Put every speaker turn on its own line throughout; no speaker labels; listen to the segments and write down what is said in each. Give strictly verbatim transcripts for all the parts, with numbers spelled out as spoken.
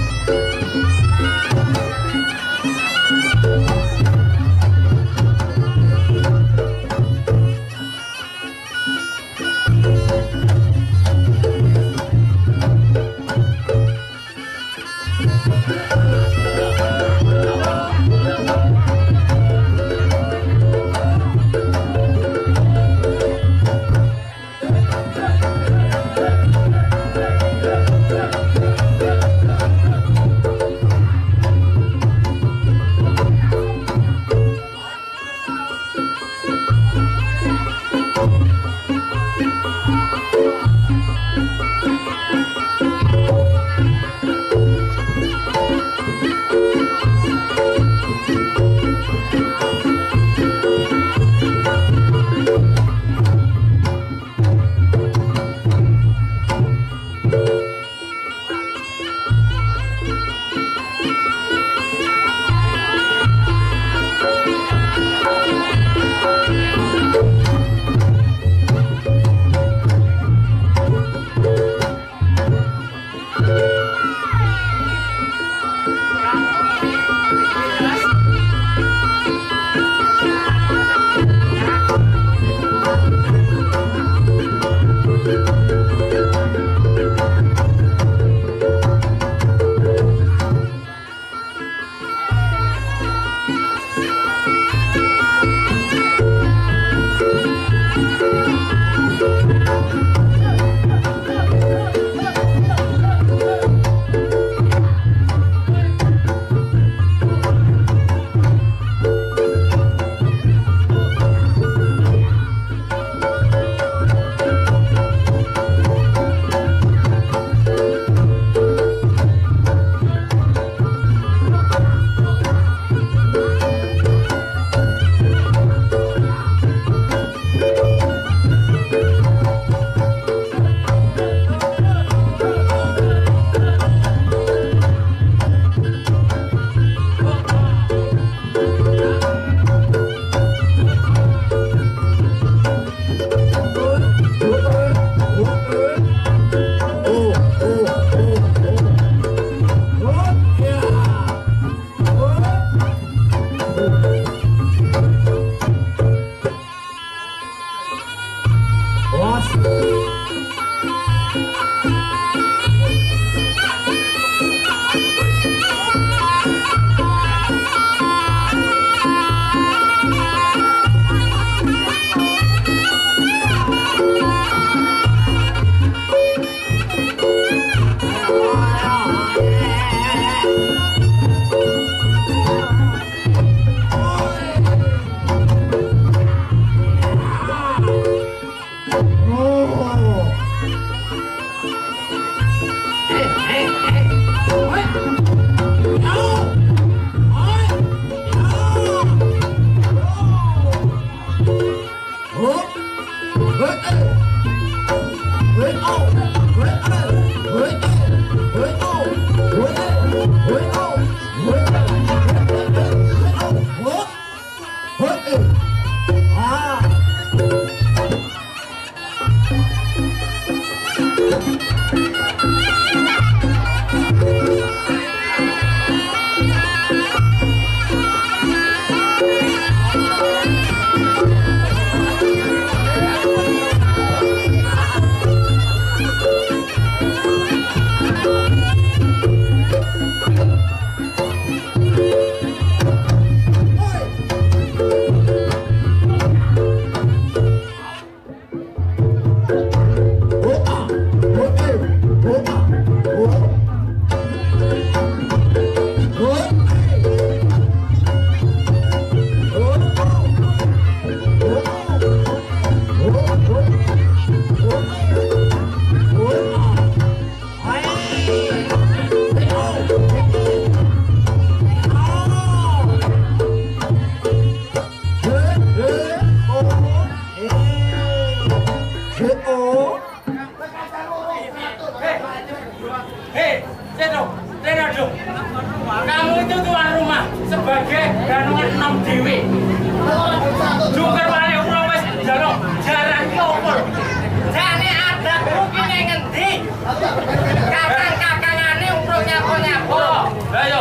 Kakang-kakangane urung nyapa-nyapa.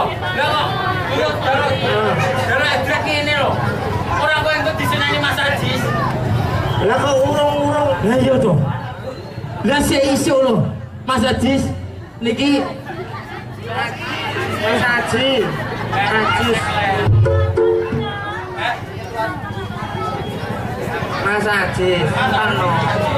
Lah kok. Yo darah. Darah drek ngene lho. Ora kok engko diseneni Mas Ajis.
Lah kok urung-urung.
Lah iya to. Lah sik iso lho. Mas Ajis niki
Mas Haji. Ajis. Mas Haji. Ano?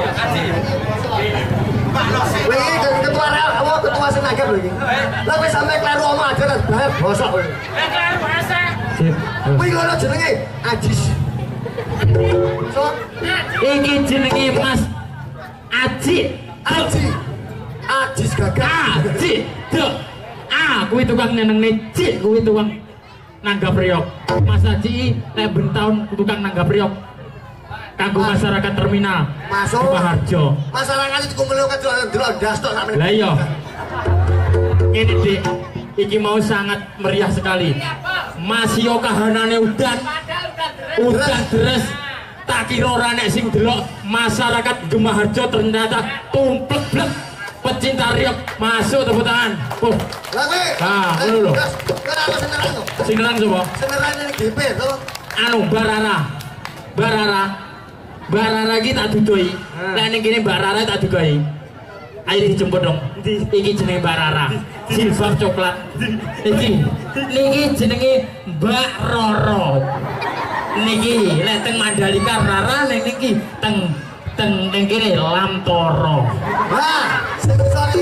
Wih, ketua apa ketua senagap lho iki. Lah wis sampe kleru omong aja lah bahas bosok kowe.
Eh kan bahasa.
Kuwi ngono jenenge Ajis. So,
iki jenenge Mas Aji.
Aji. Ajis gagah.
Aji. Dek. Ah, kuwi tukang nenengne Cik, kuwi tukang nanggap priok. Mas Aji nek ben taun tukang nanggap priok. Kanggo masyarakat terminal.
Masuk.
Harjo.
Masyarakat itu kumpul kan delok ndas tok sampe.
Lah iya. Ini Dik, iki mau sangat meriah sekali. Masio kahanane udan. Udan deres. Tak kira ora nek sing delok masyarakat Gemaharjo ternyata tumplek blek. Pecinta riok masuk tepuk tangan. Oh.
Lah kowe.
Ah, ngono lho.
Ora ono seneran to.
Sing nerang sapa?
Seneran ning D P to.
Anu Barara. Barara. Barara iki tak dudoi. Lah ning kene Barara tak dudoi. Ayo dijemput dong. Iki jenenge Barara. Jilbab coklat. Iki. Niki jenenge Mbak Roro. Niki lek teng Mandalika Rara, nek niki teng teng ning kene Lamtoro.
Wah, sing sorry.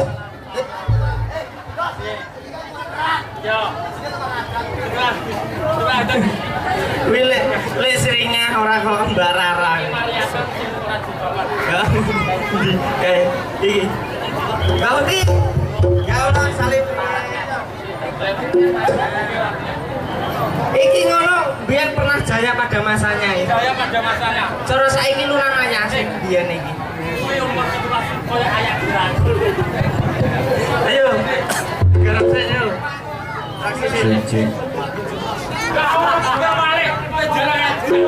Yo.
Wile, le seringnya ora kok Mbak Rara. Ya. Kayak iki. Kau di. Kau nang salib. Iki ngono biar pernah jaya pada masanya ya.
Jaya pada masanya.
Cara saiki lunan anyar sing biyen iki.
Kuwi umur kelas koyo ayak gerak.
Ayo. Gerak saja. Taksi sini.
Enggak balik. Jalan aja.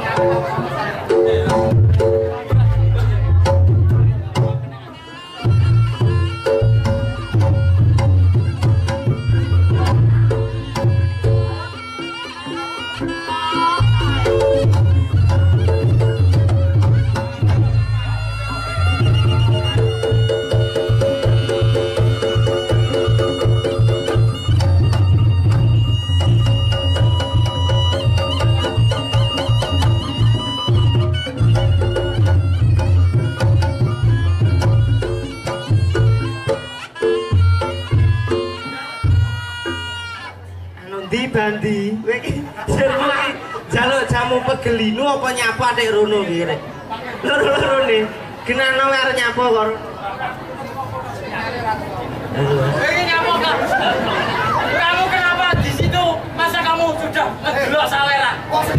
Bandi, kowe iki jermu iki jaluk jamu pegelinu apa nyapa nek rono iki rek. Loro-loro ne, genano arep nyapa kok.
Ini kamu kan? Kamu kenapa di situ? Masa kamu sudah ngegelok salera?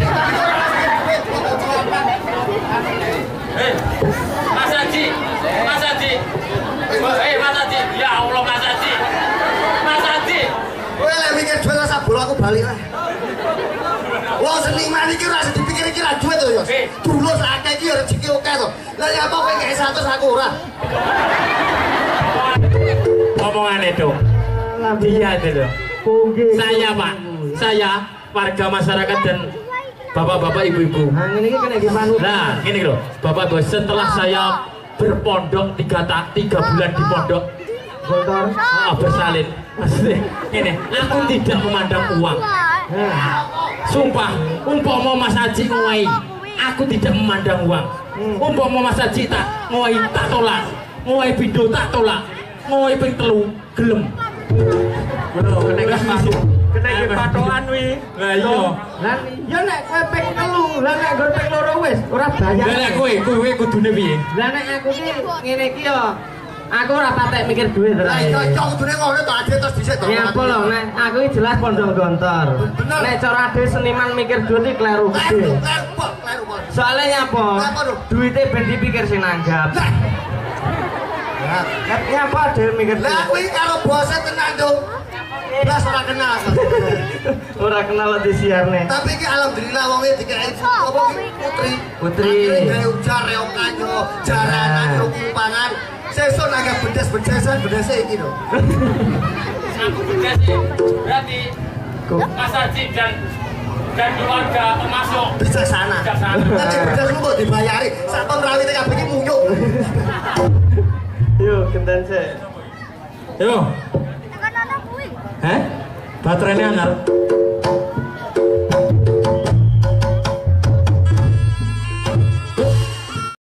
Eh, Mas Haji, Mas Haji, eh Mas Haji, ya Allah Mas Haji, Mas Haji.
Kowe lek mikir duit sak bola aku balik lah. Wong seniman iki ora sing dipikir-pikir ra duit to ya. Dulur sak akeh iki ya rezeki oke to. Lah ya apa kowe gak seratus aku ora.
Omongan itu. Dia itu. Saya Pak, saya warga masyarakat dan bapak-bapak ibu-ibu.
Nah ngene iki kena gimana?
Nah, gini loh, Bapak Bos, setelah saya berpondok tiga tak tiga bulan di pondok,
Gontor,
ah, bersalin, maksudnya ini, aku tidak memandang uang. Sumpah, umpama Mas Haji ngowai, aku tidak memandang uang. Umpama Mas Haji tak ngowai tak tolak, ngowai video tak tolak, ngowai ping telu gelem.
bener, kena masuk, kena patokan wi.
Lah iya.
Lah ya nek kowe ping telu, lah nek nggon ping loro wis ora bayar.
Lah nek kowe, kowe kudune piye?
Lah nek aku ki ngene iki yo. Aku ora patek mikir duit ora.
Lah iya cok kudune ngono to ade terus dhisik to.
Ya apa lho nek aku iki jelas pondok gontor. Nek cara ade seniman mikir duit iki kleru gede.
Kleru kok.
Soale nyapa? Duite ben dipikir sing nanggap.
Lah,
nyapa ade mikir.
lah kuwi karo bose tenan to. Blas ora kenal.
Ora kenal di siarne.
Tapi iki alhamdulillah wong iki dikek apa iki putri.
Putri.
Gawe ujar reok kanyo, jaranan kumpangan. Sesuk naga bedes-bedesan bedese iki lho.
aku bedas sih. Berarti Mas Haji dan dan keluarga termasuk
bijaksana.
Bijaksana.
Tapi bedas lu kok dibayari. Saton rawite kabeh iki muyuk.
Yo, genten sik.
Yo.
Tekan ana kuwi.
Heh? Baterainya anyar.